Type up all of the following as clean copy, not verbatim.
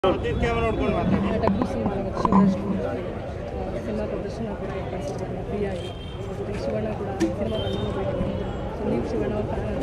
W cinema cinema ಪ್ರದರ್ಶನ ಕೂಡ ಏರ್ಪಡಿಸಿದ್ದಾರೆ ಫ್ರೀಯಾಗಿ. ಜೊತೆಗೆ ಶಿವಣ್ಣ ಕೂಡ ಸಿನಿಮಾ ತಂಡವನ್ನು ಭೇಟಿ ಮಾಡಿದ್ರು. ಸೊ ನೀವು ಶಿವಣ್ಣ ಅವ್ರ ಫ್ಯಾನ್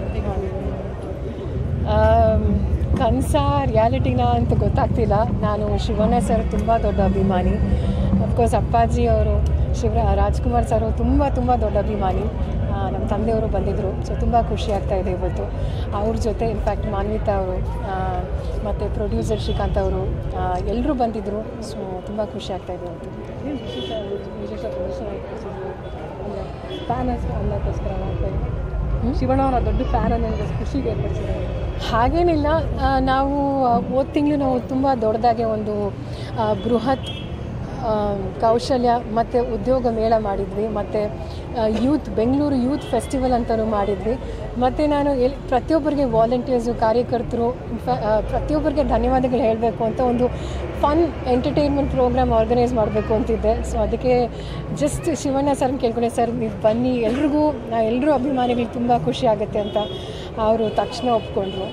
ಕನಸ ರಿಯಾಲಿಟಿನ ಅಂತ ಗೊತ್ತಾಗ್ತಿಲ್ಲ. ನಾನು ಶಿವಣ್ಣ ಸರ್ ತುಂಬ ದೊಡ್ಡ ಅಭಿಮಾನಿ. ಅಫ್ಕೋರ್ಸ್ ಅಪ್ಪಾಜಿ ಅವರು ರಾಜ್ಕುಮಾರ್ ಸರು ತುಂಬ ದೊಡ್ಡ ಅಭಿಮಾನಿ. ನಮ್ಮ ತಂದೆಯವರು ಬಂದಿದ್ದರು. ಸೊ ತುಂಬ ಖುಷಿ ಆಗ್ತಾಯಿದೆ ಇವತ್ತು ಅವ್ರ ಜೊತೆ. ಇನ್ಫ್ಯಾಕ್ಟ್ ಮಾನ್ವಿತಾ ಅವರು ಮತ್ತು ಪ್ರೊಡ್ಯೂಸರ್ ಶ್ರೀಕಾಂತ್ ಅವರು ಎಲ್ಲರೂ ಬಂದಿದ್ದರು. ಸೊ ತುಂಬ ಖುಷಿ ಆಗ್ತಾಯಿದೆ ಇವತ್ತು. ವಿಶೇಷ ಪ್ರದರ್ಶನ ಏರ್ಪಡಿಸಿದ್ರು. ಅಂದರೆ ಫ್ಯಾನ್ ಅನ್ನೋಕ್ಕೋಸ್ಕರ ಮಾಡ್ತಾಯಿದ್ರು. ಶಿವಣ್ಣ ಅವರ ದೊಡ್ಡ ಫ್ಯಾನ್ ಅನ್ನೋ ಖುಷಿಗೆ ಏರ್ಪಡಿಸಿದ್ದಾರೆ. ಹಾಗೇನಿಲ್ಲ, ನಾವು ಹೋದ ತಿಂಗಳು ನಾವು ತುಂಬ ದೊಡ್ಡದಾಗೆ ಒಂದು ಬೃಹತ್ ಕೌಶಲ್ಯ ಮತ್ತು ಉದ್ಯೋಗ ಮೇಳ ಮಾಡಿದ್ವಿ. ಮತ್ತು ಬೆಂಗಳೂರು ಯೂತ್ ಫೆಸ್ಟಿವಲ್ ಅಂತಲೂ ಮಾಡಿದ್ವಿ. ಮತ್ತು ನಾನು ಪ್ರತಿಯೊಬ್ಬರಿಗೆ ವಾಲಂಟಿಯರ್ಸು, ಕಾರ್ಯಕರ್ತರು, ಪ್ರತಿಯೊಬ್ಬರಿಗೆ ಧನ್ಯವಾದಗಳು ಹೇಳಬೇಕು ಅಂತ ಒಂದು ಫನ್ ಎಂಟರ್ಟೈನ್ಮೆಂಟ್ ಪ್ರೋಗ್ರಾಮ್ ಆರ್ಗನೈಸ್ ಮಾಡಬೇಕು ಅಂತಿದ್ದೆ. ಸೊ ಅದಕ್ಕೆ ಜಸ್ಟ್ ಶಿವಣ್ಣ ಸರ್ನ ಕೇಳ್ಕೊಂಡೆ, ಸರ್ ನೀವು ಬನ್ನಿ, ಎಲ್ಲರೂ ಅಭಿಮಾನಿಗಳಿಗೆ ತುಂಬ ಖುಷಿ ಆಗುತ್ತೆ ಅಂತ. ಅವರು ತಕ್ಷಣ ಒಪ್ಕೊಂಡ್ರು.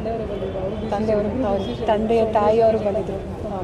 ತಂದೆಯ ತಾಯಿಯವರು ಬಂದಿದ್ದರು.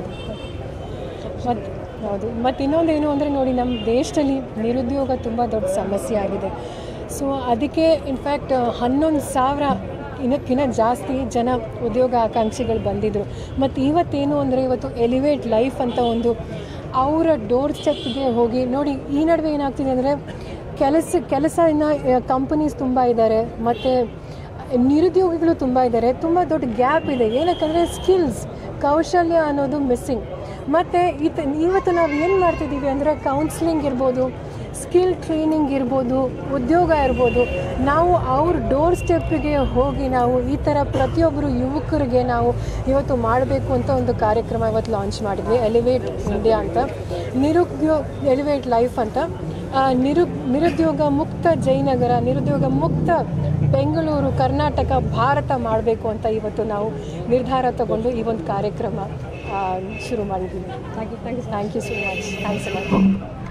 ಮತ್ತು ಇನ್ನೊಂದೇನು ಅಂದರೆ ನೋಡಿ, ನಮ್ಮ ದೇಶದಲ್ಲಿ ನಿರುದ್ಯೋಗ ತುಂಬ ದೊಡ್ಡ ಸಮಸ್ಯೆ ಆಗಿದೆ. ಸೊ ಅದಕ್ಕೆ ಇನ್ಫ್ಯಾಕ್ಟ್ 11,000 ಇನ್ನಕ್ಕಿಂತ ಜಾಸ್ತಿ ಜನ ಉದ್ಯೋಗ ಆಕಾಂಕ್ಷಿಗಳು ಬಂದಿದ್ದರು. ಮತ್ತು ಇವತ್ತೇನು ಅಂದರೆ ಇವತ್ತು ಎಲಿವೇಟ್ ಲೈಫ್ ಅಂತ ಒಂದು ಅವರ ಡೋರ್ ಸ್ಟೆಪ್ಗೆ ಹೋಗಿ ನೋಡಿ. ಈ ನಡುವೆ ಏನಾಗ್ತಿದೆ ಅಂದರೆ ಕೆಲಸ ಇನ್ನು ಕಂಪನೀಸ್ ತುಂಬ ಇದ್ದಾರೆ, ಮತ್ತು ನಿರುದ್ಯೋಗಿಗಳು ತುಂಬ ಇದ್ದಾರೆ. ತುಂಬ ದೊಡ್ಡ ಗ್ಯಾಪ್ ಇದೆ. ಏನಕ್ಕಂದರೆ ಸ್ಕಿಲ್ಸ್, ಕೌಶಲ್ಯ ಅನ್ನೋದು ಮಿಸ್ಸಿಂಗ್. ಮತ್ತು ಇವತ್ತು ನಾವು ಏನು ಮಾಡ್ತಿದ್ದೀವಿ ಅಂದರೆ ಕೌನ್ಸ್ಲಿಂಗ್ ಇರ್ಬೋದು, ಸ್ಕಿಲ್ ಟ್ರೈನಿಂಗ್ ಇರ್ಬೋದು, ಉದ್ಯೋಗ ಇರ್ಬೋದು, ನಾವು ಅವ್ರ ಡೋರ್ ಸ್ಟೆಪ್ಪಿಗೆ ಹೋಗಿ ನಾವು ಈ ಥರ ಪ್ರತಿಯೊಬ್ಬರು ಯುವಕರಿಗೆ ನಾವು ಇವತ್ತು ಮಾಡಬೇಕು ಅಂತ ಒಂದು ಕಾರ್ಯಕ್ರಮ ಇವತ್ತು ಲಾಂಚ್ ಮಾಡಿದ್ವಿ. ಎಲಿವೇಟ್ ಇಂಡಿಯಾ ಅಂತ, ಎಲಿವೇಟ್ ಲೈಫ್ ಅಂತ. ನಿರುದ್ಯೋಗ ಮುಕ್ತ ಜಯನಗರ, ನಿರುದ್ಯೋಗ ಮುಕ್ತ ಬೆಂಗಳೂರು, ಕರ್ನಾಟಕ, ಭಾರತ ಮಾಡಬೇಕು ಅಂತ ಇವತ್ತು ನಾವು ನಿರ್ಧಾರ ತಗೊಂಡು ಈ ಒಂದು ಕಾರ್ಯಕ್ರಮ ಶುರು ಮಾಡಿದ್ದೀವಿ. Thank you so much. Thanks a lot.